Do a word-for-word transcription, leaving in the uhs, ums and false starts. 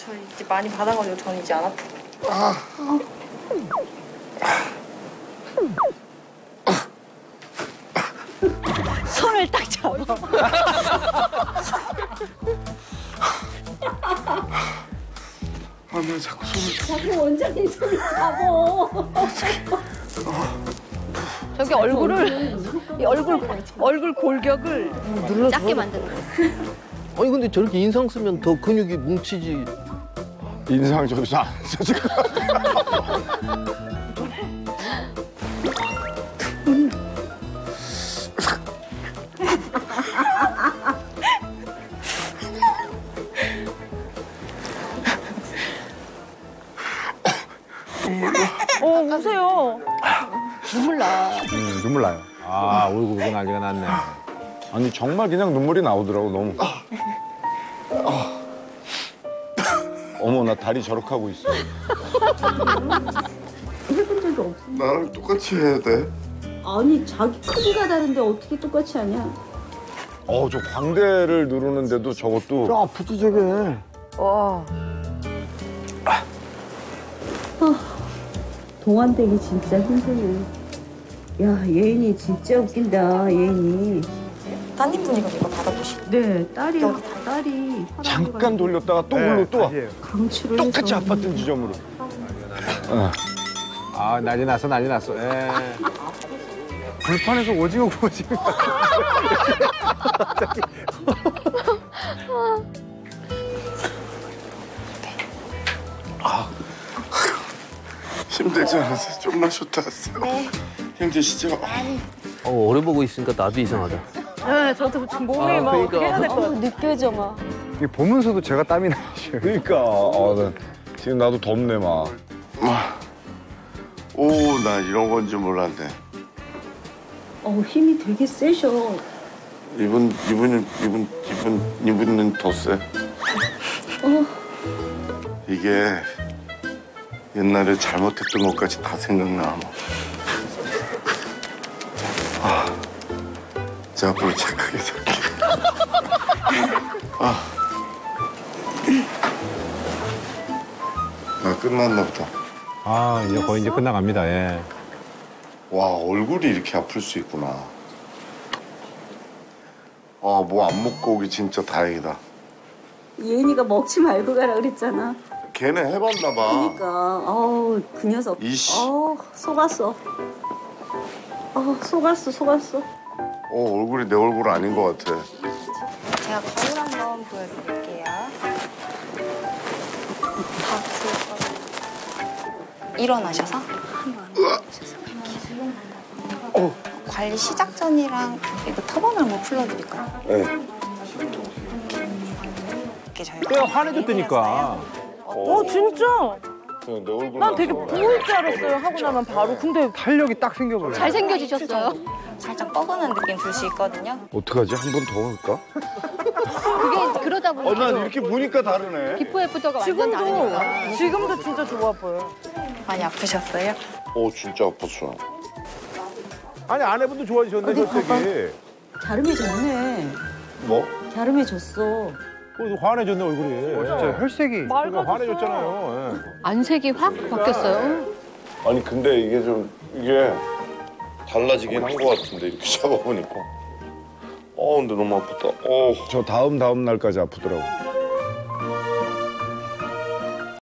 저 이제 많이 받아가지고 저는 이제 안 아프고. 아. 손을 딱 잡아. 아, 나 자꾸 손을. 자꾸 원장님 손을 잡어. 저기 얼굴을 이 얼굴 얼굴 골격을 작게 만드는 거야. 아니 근데 저렇게 인상 쓰면 더 근육이 뭉치지. 인상 저도 잘 안 써, 지금. 어 우세요. 눈물 나. 음, 눈물 나요. 아, 울고 울고 난리가 났네. 아니, 정말 그냥 눈물이 나오더라고, 너무. 어머, 나 다리 저렇게 하고 있어. 해본 적이 없어. 나랑 똑같이 해야 돼. 아니 자기 크기가 다른데 어떻게 똑같이 하냐? 어, 저 광대를 누르는데도 저것도. 저 아프지 저게. 와. 동안되기 진짜 힘드네. 야 예인이 진짜 웃긴다 예인이. 따님분이가 이거 받아보시. 네 딸이 딸이 잠깐 돌렸다가 또 울로 또 와. 강추를 똑같이 해서. 아팠던 지점으로. 어. 아, 난리 났어, 난리 났어. 예. 불판에서 오징어 구워 지금. 힘들지 않으세요? 좀만 쉬었다 왔어요. 네. 힘드시죠? 어, 오래 보고 있으니까 나도 이상하다. 네, 저도 지금 몸이 아, 막 그러니까. 어떻게 해야 될 것 같아. 느껴져 막. 이게 보면서도 제가 땀이 나시요. 그러니까. 어, 나 지금 나도 덥네, 막. 오, 나 이런 건지 몰랐네. 어 힘이 되게 세셔. 이분, 이분은, 이분, 이분, 이분은 더 세. 어. 이게 옛날에 잘못했던 것까지 다 생각나. 아, 제 앞으로 착하게 살게. 아, 나 끝났나 보다. 아, 이제 거의 이제 끝나갑니다, 예. 와, 얼굴이 이렇게 아플 수 있구나. 아, 뭐 안 먹고 오기 진짜 다행이다. 예인이가 먹지 말고 가라 그랬잖아. 걔네 해봤나 봐. 그러니까 어우 그 녀석. 이씨. 어 속았어. 어 속았어 속았어. 어, 얼굴이 내 얼굴 아닌 것 같아. 제가 거울 한번 보여드릴게요. 다 들었거든요. 일어나셔서 한번 앉으셔서 어. 관리 시작 전이랑 이거 터번 한번 풀어드릴까요? 네. 이렇게 저희가 내가 화내줬다니까. 어 진짜? 그냥 내 얼굴. 난 되게 부을 줄 알았어요. 하고 나면 바로. 근데 탄력이 딱 생겨버려. 잘생겨지셨어요. 살짝 뻐근한 느낌 들 수 있거든요. 어떡하지? 한 번 더 할까? 그게 그러다 어, 보니까 난 이렇게 보니까 다르네. 비포 애프터가 완전 다르니까. 지금도 지금도 진짜 좋아 보여. 많이 아프셨어요? 어, 진짜 아팠어. 아니, 아내분도 좋아지셨네, 솔직히. 갸름해졌네. 뭐? 갸름해졌어. 그래도 화내줬네, 얼굴이. 어, 진짜 혈색이. 그러니까 화내줬잖아요. 예. 안색이 확 바뀌었어요. 아니, 근데 이게 좀, 이게 달라지긴 한 것 같은데, 이렇게 잡아보니까. 어, 근데 너무 아프다. 어. 저 다음 다음 날까지 아프더라고.